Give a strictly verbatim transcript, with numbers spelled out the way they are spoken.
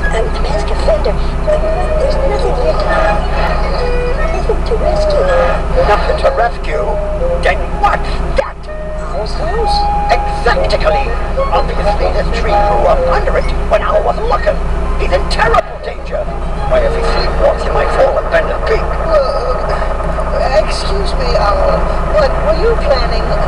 Um, mask offender. There's nothing here to... Nothing to rescue. Nothing to rescue? Then what's that? Owl's house? Exactly. Obviously this tree grew up under it when Owl wasn't looking. He's in terrible danger. Why, if he sleepwalks, he might fall and bend his beak. Uh, excuse me, Owl, but were you planning